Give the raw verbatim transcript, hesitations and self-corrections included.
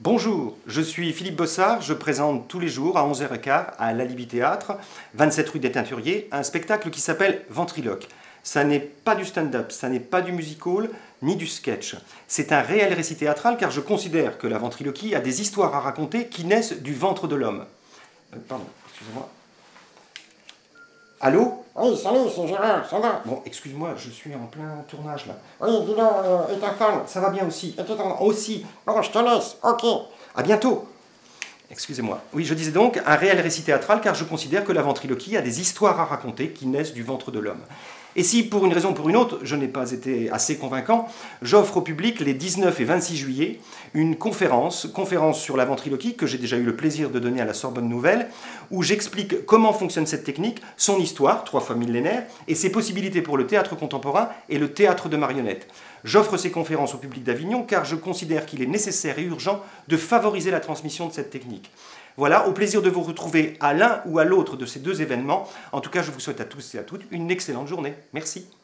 Bonjour, je suis Philippe Bossard, je présente tous les jours à onze heures quinze à l'Alibi Théâtre, vingt-sept rue des Teinturiers, un spectacle qui s'appelle Ventriloque. Ça n'est pas du stand-up, ça n'est pas du musical, ni du sketch. C'est un réel récit théâtral car je considère que la ventriloquie a des histoires à raconter qui naissent du ventre de l'homme. Euh, pardon, excusez-moi. Allô? Oui, salut, c'est Gérard, ça va? Bon, excuse-moi, je suis en plein tournage là. Oui, dis donc, euh, et ta femme? Ça va bien aussi. Et tout en- Aussi. Bon, je te laisse, ok. À bientôt. Excusez-moi. Oui, je disais donc un réel récit théâtral car je considère que la ventriloquie a des histoires à raconter qui naissent du ventre de l'homme. Et si, pour une raison ou pour une autre, je n'ai pas été assez convaincant, j'offre au public les dix-neuf et vingt-six juillet une conférence, conférence sur la ventriloquie que j'ai déjà eu le plaisir de donner à la Sorbonne Nouvelle, où j'explique comment fonctionne cette technique, son histoire, trois fois millénaire, et ses possibilités pour le théâtre contemporain et le théâtre de marionnettes. J'offre ces conférences au public d'Avignon car je considère qu'il est nécessaire et urgent de favoriser la transmission de cette technique. Voilà, au plaisir de vous retrouver à l'un ou à l'autre de ces deux événements. En tout cas, je vous souhaite à tous et à toutes une excellente journée. Merci.